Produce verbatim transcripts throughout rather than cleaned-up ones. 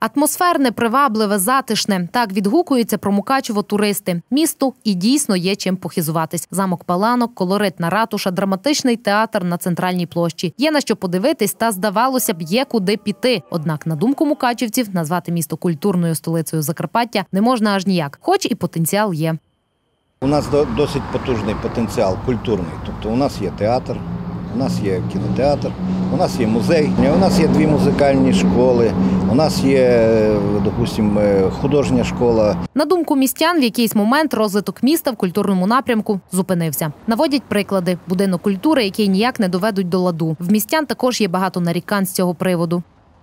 Атмосферне, привабливе, затишне. Так відгукуються про Мукачево туристи. Місто і дійсно є чим похизуватись. Замок Паланок, колоритна ратуша, драматичний театр на центральній площі. Є на що подивитись та, здавалося б, є куди піти. Однак, на думку мукачівців, назвати місто культурною столицею Закарпаття не можна аж ніяк, хоч і потенціал є. У нас досить потужний потенціал культурний. Тобто у нас є театр, у нас є кінотеатр, у нас є музей, у нас є дві музикальні школи, у нас є, допустимо, художня школа. На думку містян, в якийсь момент розвиток міста в культурному напрямку зупинився. Наводять приклади. Будинок культури, який ніяк не доведуть до ладу. В містян також є багато нарікань з цього приводу.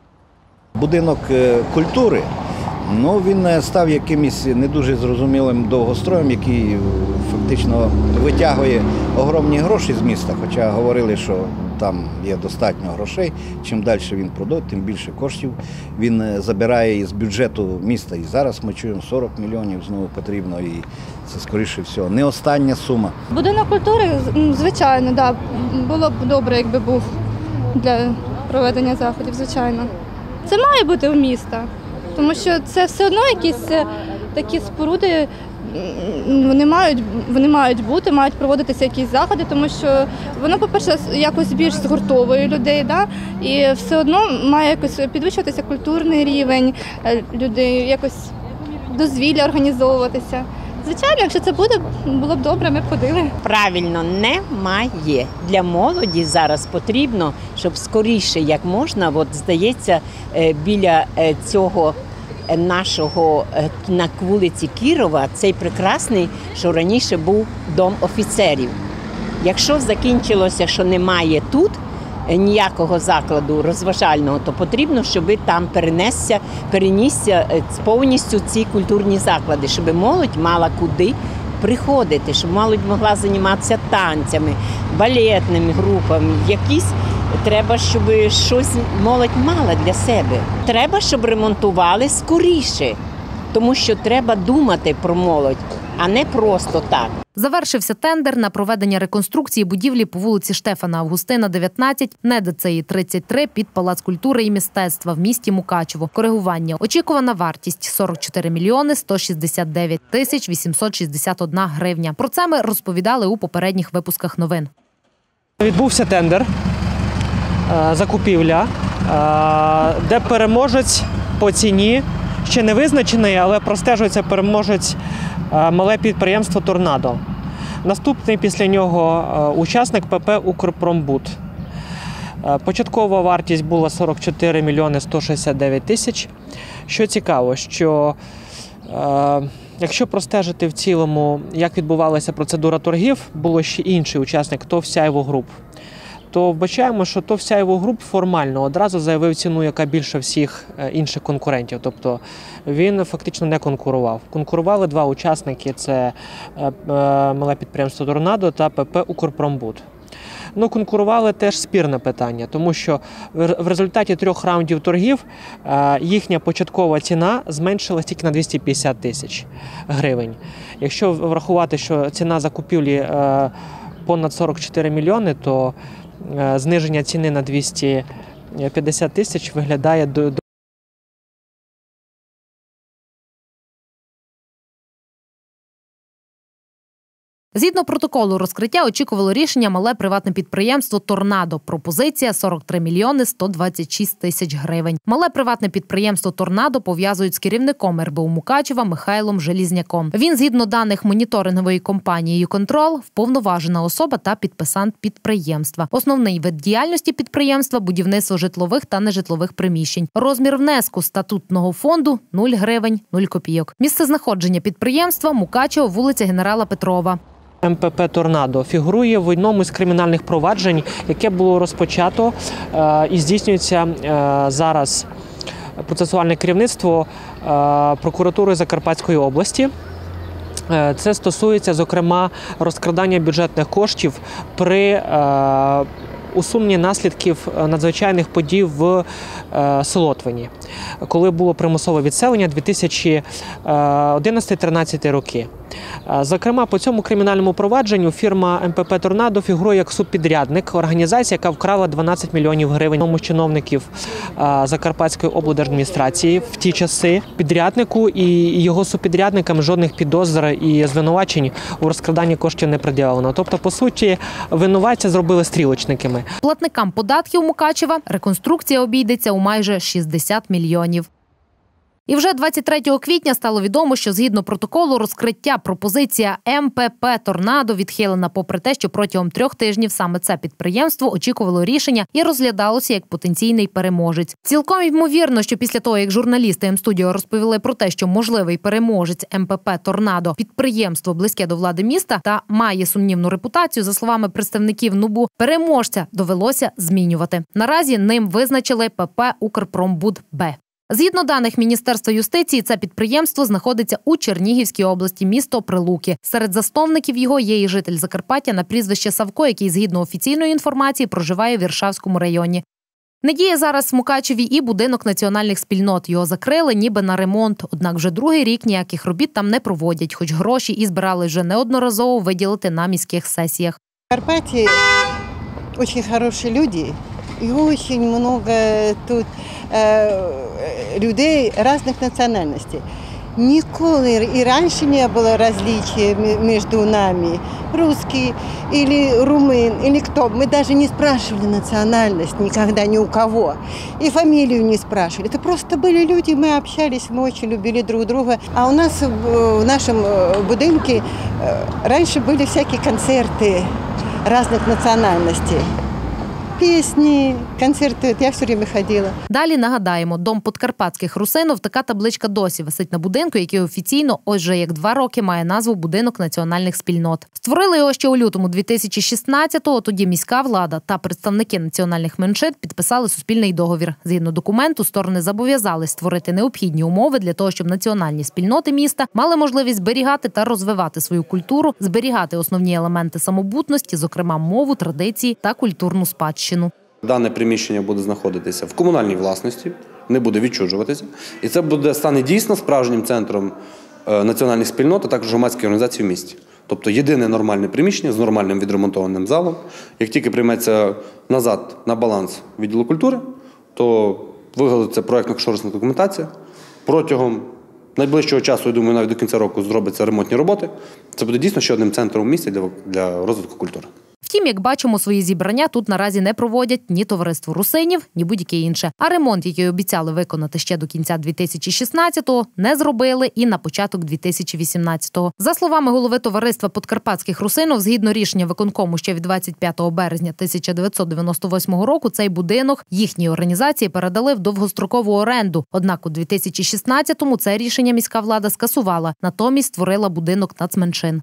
Будинок культури, ну, він став якимось не дуже зрозумілим довгостроєм, який фактично витягує огромні гроші з міста, хоча говорили, що там є достатньо грошей. Чим далі він продає, тим більше коштів він забирає із бюджету міста. І зараз ми чуємо, сорок мільйонів знову потрібно, і це, скоріше всього, не остання сума. Будинок культури, звичайно, да, було б добре, якби був для проведення заходів, звичайно. Це має бути у міста, тому що це все одно якісь такі споруди, вони мають, вони мають бути, мають проводитися якісь заходи, тому що воно, по-перше, якось більш згуртовує людей, да? І все одно має якось підвищуватися культурний рівень людей, якось дозвілля організовуватися. Звичайно, якщо це буде, було б добре, ми б ходили. Правильно, немає. Для молоді зараз потрібно, щоб скоріше, як можна, от, здається, біля цього нашого, на вулиці Кірова, цей прекрасний, що раніше був дом офіцерів. Якщо закінчилося, що немає тут ніякого закладу розважального, то потрібно, щоб там перенесся, перенісся повністю ці культурні заклади, щоб молодь мала куди приходити, щоб молодь могла займатися танцями, балетними групами, якісь. Треба, щоб щось молодь мала для себе. Треба, щоб ремонтували скоріше, тому що треба думати про молодь, а не просто так. Завершився тендер на проведення реконструкції будівлі по вулиці Штефана Августина, дев'ятнадцять, НЕДЦІ тридцять три під Палац культури і мистецтва в місті Мукачево. Коригування. Очікувана вартість – сорок чотири мільйони сто шістдесят дев'ять тисяч вісімсот шістдесят одна гривня. Про це ми розповідали у попередніх випусках новин. Відбувся тендер, закупівля, де переможець по ціні ще не визначений, але простежується переможець мале підприємство «Торнадо». Наступний після нього учасник ПП «Укрпромбуд». Початкова вартість була сорок чотири мільйони сто шістдесят дев'ять тисяч. Що цікаво, що якщо простежити в цілому, як відбувалася процедура торгів, було ще інший учасник ТОВ «Сяйво Груп». То вбачаємо, що ТОВ «Сяйво Груп» формально одразу заявив ціну, яка більше всіх інших конкурентів. Тобто він фактично не конкурував. Конкурували два учасники – це мале підприємство «Торнадо» та ПП «Укрпромбуд». Ну, конкурували теж спірне питання, тому що в результаті трьох раундів торгів їхня початкова ціна зменшилась тільки на двісті п'ятдесят тисяч гривень. Якщо врахувати, що ціна закупівлі понад сорок чотири мільйони, то зниження ціни на двісті п'ятдесят тисяч виглядає до Згідно протоколу розкриття очікувало рішення мале приватне підприємство «Торнадо». Пропозиція – сорок три мільйони сто двадцять шість тисяч гривень. Мале приватне підприємство «Торнадо» пов'язують з керівником ер бе у Мукачева Михайлом Желізняком. Він, згідно даних моніторингової компанії «Юконтрол», вповноважена особа та підписант підприємства. Основний вид діяльності підприємства – будівництво житлових та нежитлових приміщень. Розмір внеску статутного фонду – нуль гривень, нуль копійок. Місце знаходження підприємства – Мукачево, вулиця Генерала Петрова. ем пе пе «Торнадо» фігурує в одному з кримінальних проваджень, яке було розпочато і здійснюється зараз процесуальне керівництво прокуратури Закарпатської області. Це стосується, зокрема, розкрадання бюджетних коштів при усунення наслідків надзвичайних подій в Солотвині, коли було примусове відселення дві тисячі одинадцятий тринадцятий роки. Зокрема, по цьому кримінальному провадженню фірма ем пе пе «Торнадо» фігурує як субпідрядник, організація, яка вкрала дванадцять мільйонів гривень у чиновників Закарпатської облдержадміністрації в ті часи. Підряднику і його субпідрядникам жодних підозр і звинувачень у розкраданні коштів не пред'явлено. Тобто, по суті, винуватця зробили стрілочниками. Платникам податків Мукачева реконструкція обійдеться у майже шістдесят мільйонів. І вже двадцять третього квітня стало відомо, що згідно протоколу розкриття пропозиція ем пе пе «Торнадо» відхилена, попри те, що протягом трьох тижнів саме це підприємство очікувало рішення і розглядалося як потенційний переможець. Цілком ймовірно, що після того, як журналісти М-студіо розповіли про те, що можливий переможець ем пе пе «Торнадо» – підприємство близьке до влади міста та має сумнівну репутацію, за словами представників НУБУ, переможця довелося змінювати. Наразі ним визначили пе пе «Укрпромбуд-Б». Згідно даних Міністерства юстиції, це підприємство знаходиться у Чернігівській області, місто Прилуки. Серед засновників його є і житель Закарпаття на прізвище Савко, який, згідно офіційної інформації, проживає в Іршавському районі. Не діє зараз в Мукачеві і будинок національних спільнот. Його закрили ніби на ремонт. Однак вже другий рік ніяких робіт там не проводять, хоч гроші і збирали вже неодноразово виділити на міських сесіях. В Карпаті дуже хороші люди. І дуже багато тут е, людей різних національностей. Ніколи і раніше не було розличия між нами. Русский или румын, или кто. Мы даже не спрашивали национальность никогда ни у кого. И фамилию не спрашивали. Это просто были люди, мы общались, мы очень любили друг друга. А у нас в нашем будинке раньше были всякие концерты разных национальностей. Пісні, концерти, я все время ходила. Далі нагадаємо, дом подкарпатських русинов, така табличка досі висить на будинку, який офіційно ось вже як два роки має назву «Будинок національних спільнот». Створили його ще у лютому дві тисячі шістнадцятого, тоді міська влада та представники національних меншин підписали суспільний договір. Згідно документу, сторони зобов'язались створити необхідні умови для того, щоб національні спільноти міста мали можливість зберігати та розвивати свою культуру, зберігати основні елементи самобутності, зокрема мову, традиції та культурну спадщину. Дане приміщення буде знаходитися в комунальній власності, не буде відчужуватися. І це буде стане дійсно справжнім центром національних спільнот, а також громадських організацій в місті. Тобто єдине нормальне приміщення з нормальним відремонтованим залом. Як тільки прийметься назад на баланс відділу культури, то виготовиться проєктно-кошторисна документація. Протягом найближчого часу, я думаю, навіть до кінця року зробляться ремонтні роботи. Це буде дійсно ще одним центром в місті для, для розвитку культури. Втім, як бачимо, свої зібрання тут наразі не проводять ні товариство русинів, ні будь-яке інше. А ремонт, який обіцяли виконати ще до кінця дві тисячі шістнадцятого, не зробили і на початок дві тисячі вісімнадцятого. За словами голови товариства подкарпатських русинов, згідно рішення виконкому ще від двадцять п'ятого березня тисяча дев'ятсот дев'яносто восьмого року, цей будинок їхній організації передали в довгострокову оренду. Однак у дві тисячі шістнадцятому це рішення міська влада скасувала, натомість створила будинок нацменшин.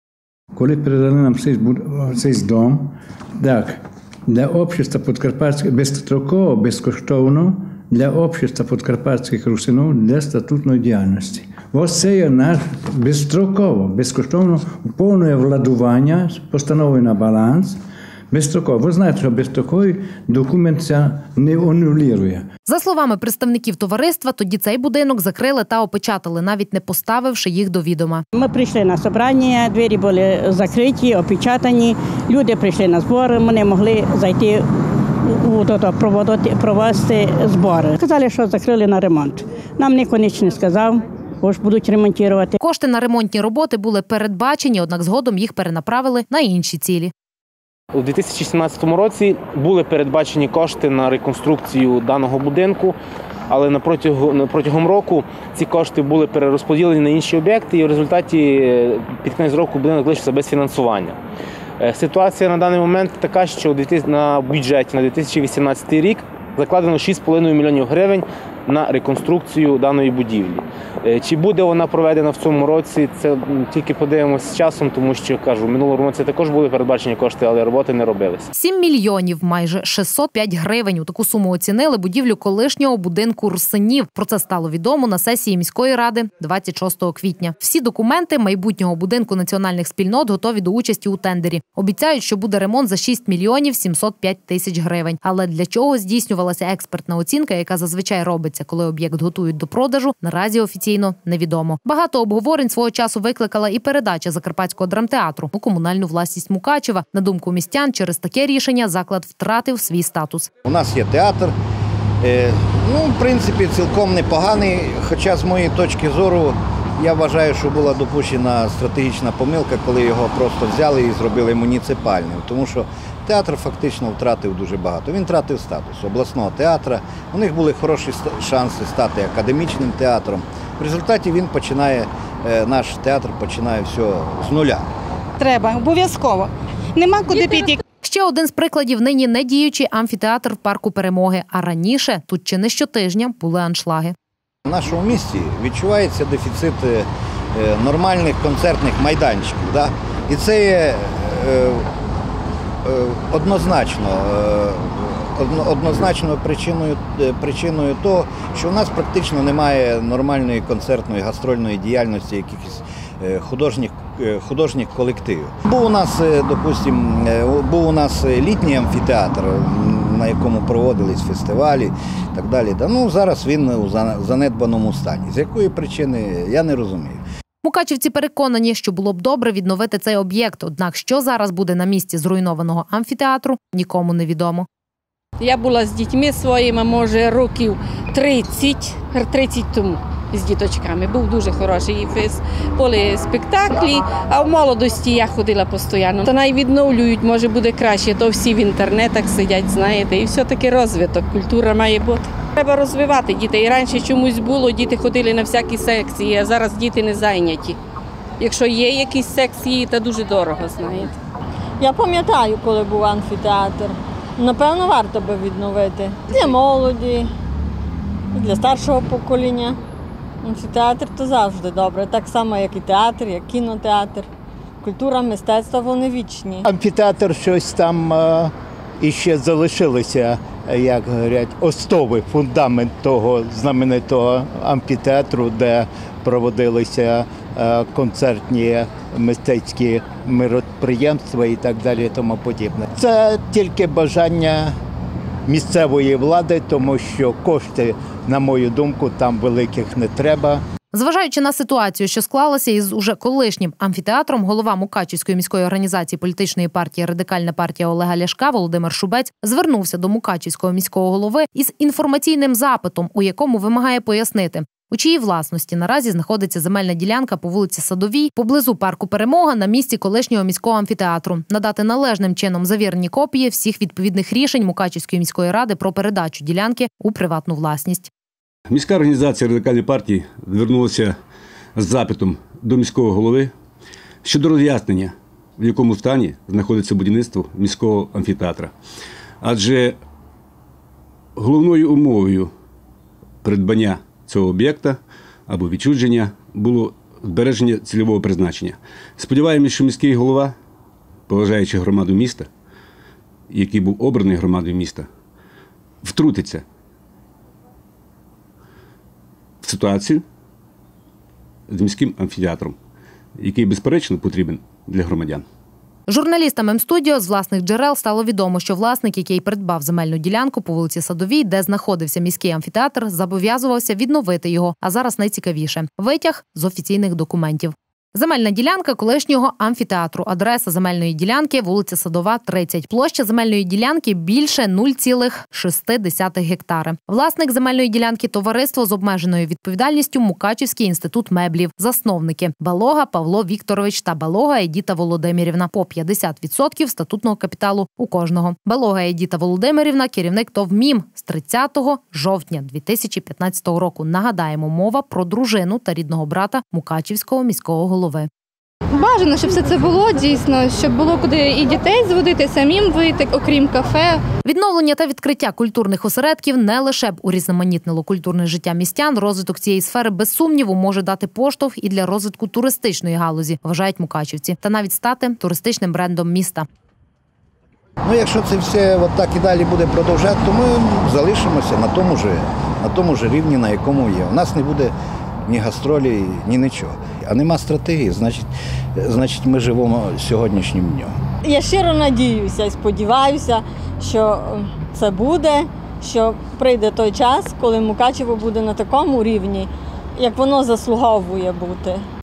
Коли передали нам цей, цей дом, так, для общества подкарпатських, безстроково, безкоштовно, для общества подкарпатських русинів для статутної діяльності. Ось це є наш безстроково, безкоштовно, повне владування, постанови на баланс, безстроково. Ви знаєте, що безстроковий документ це не анулює. За словами представників товариства, тоді цей будинок закрили та опечатали, навіть не поставивши їх до відома. Ми прийшли на зібрання, двері були закриті, опечатані, люди прийшли на збори, ми не могли зайти, провести збори. Сказали, що закрили на ремонт. Нам ніхто ніч не сказав. Ось будуть ремонтувати. Кошти на ремонтні роботи були передбачені, однак згодом їх перенаправили на інші цілі. У дві тисячі сімнадцятому році були передбачені кошти на реконструкцію даного будинку, але на протягом, протягом року ці кошти були перерозподілені на інші об'єкти, і в результаті під кінець року будинок залишився без фінансування. Ситуація на даний момент така, що на бюджеті на дві тисячі вісімнадцятий рік закладено шість з половиною мільйонів гривень на реконструкцію даної будівлі. Чи буде вона проведена в цьому році, це тільки подивимося з часом, тому що, кажу, в минулому році також були передбачені кошти, але роботи не робились. сім мільйонів, майже шістсот п'ять гривень. У таку суму оцінили будівлю колишнього будинку Русинів. Про це стало відомо на сесії міської ради двадцять шостого квітня. Всі документи майбутнього будинку національних спільнот готові до участі у тендері. Обіцяють, що буде ремонт за шість мільйонів сімсот п'ять тисяч гривень. Але для чого здійснювалася експертна оцінка, яка зазвичай робиться, коли об'єкт готують до продажу, наразі офіційно невідомо. Багато обговорень свого часу викликала і передача Закарпатського драмтеатру у комунальну власність Мукачева. На думку містян, через таке рішення заклад втратив свій статус. У нас є театр, ну, в принципі, цілком непоганий, хоча з моєї точки зору я вважаю, що була допущена стратегічна помилка, коли його просто взяли і зробили муніципальним, тому що театр фактично втратив дуже багато. Він втратив статус обласного театру, у них були хороші шанси стати академічним театром. В результаті він починає, наш театр починає все з нуля. Треба, обов'язково. Нема куди піти. Ще один з прикладів – нині недіючий амфітеатр в парку Перемоги. А раніше тут чи не щотижня були аншлаги. В нашому місті відчувається дефіцит нормальних концертних майданчиків. Да? І це є е, е, однозначно, е, однозначною причиною, причиною того, що в нас практично немає нормальної концертної гастрольної діяльності, якихось художніх, художніх колективів. Був у нас, допустим, був у нас літній амфітеатр, на якому проводились фестивалі і так далі. Ну, зараз він у занедбаному стані. З якої причини, я не розумію. Мукачівці переконані, що було б добре відновити цей об'єкт. Однак, що зараз буде на місці зруйнованого амфітеатру, нікому не відомо. Я була з дітьми своїми, може, років тридцять, тридцять тому. З діточками. Був дуже хороший фест. Були спектаклі, а в молодості я ходила постійно. Та навіть відновлюють, може буде краще, то всі в інтернетах сидять, знаєте, і все-таки розвиток, культура має бути. Треба розвивати дітей. Раніше чомусь було, діти ходили на всякі секції, а зараз діти не зайняті. Якщо є якісь секції, то дуже дорого, знаєте. Я пам'ятаю, коли був амфітеатр. Напевно, варто би відновити. Для молоді, для старшого покоління. Амфітеатр – то завжди добре, так само, як і театр, як кінотеатр. Культура, мистецтво – вони вічні. Амфітеатр щось там е, іще залишилося, як говорять, основи, фундамент того знаменитого амфітеатру, де проводилися е, концертні мистецькі міроприємства і так далі і тому подібне. Це тільки бажання місцевої влади, тому що кошти, на мою думку, там великих не треба. Зважаючи на ситуацію, що склалася із уже колишнім амфітеатром, голова Мукачівської міської організації політичної партії «Радикальна партія» Олега Ляшка Володимир Шубець звернувся до Мукачівського міського голови із інформаційним запитом, у якому вимагає пояснити, у чиїй власності наразі знаходиться земельна ділянка по вулиці Садовій, поблизу парку Перемога, на місці колишнього міського амфітеатру. Надати належним чином завірені копії всіх відповідних рішень Мукачівської міської ради про передачу ділянки у приватну власність. Міська організація «Радикальної партії» звернулася з запитом до міського голови щодо роз'яснення, в якому стані знаходиться будівництво міського амфітеатра. Адже головною умовою придбання цього об'єкта або відчуження було збереження цільового призначення. Сподіваємося, що міський голова, поважаючи громаду міста, який був обраний громадою міста, втрутиться в ситуацію з міським амфітеатром, який, безперечно, потрібен для громадян. Журналістам М-студіо з власних джерел стало відомо, що власник, який придбав земельну ділянку по вулиці Садовій, де знаходився міський амфітеатр, зобов'язувався відновити його. А зараз найцікавіше – витяг з офіційних документів. Земельна ділянка колишнього амфітеатру. Адреса земельної ділянки – вулиця Садова, тридцять. Площа земельної ділянки – більше нуль цілих шість десятих гектари. Власник земельної ділянки – товариство з обмеженою відповідальністю Мукачівський інститут меблів. Засновники – Балога Павло Вікторович та Балога Едіта Володимирівна. По п'ятдесят відсотків статутного капіталу у кожного. Балога Едіта Володимирівна – керівник ТОВ «МІМ» з тридцятого жовтня дві тисячі п'ятнадцятого року. Нагадаємо, мова про дружину та рідного брата Мукачівського міського голови. Бажано, щоб все це було дійсно, щоб було куди і дітей зводити, самим вийти, окрім кафе. Відновлення та відкриття культурних осередків не лише б урізноманітнило культурне життя містян, розвиток цієї сфери без сумніву може дати поштовх і для розвитку туристичної галузі, вважають мукачівці, та навіть стати туристичним брендом міста. Ну, якщо це все от так і далі буде продовжати, то ми залишимося на тому ж, на тому ж рівні, на якому є. У нас не буде ні гастролі, ні нічого. А нема стратегії, значить, значить ми живемо сьогоднішнім днем. Я щиро надіюся і сподіваюся, що це буде, що прийде той час, коли Мукачево буде на такому рівні, як воно заслуговує бути.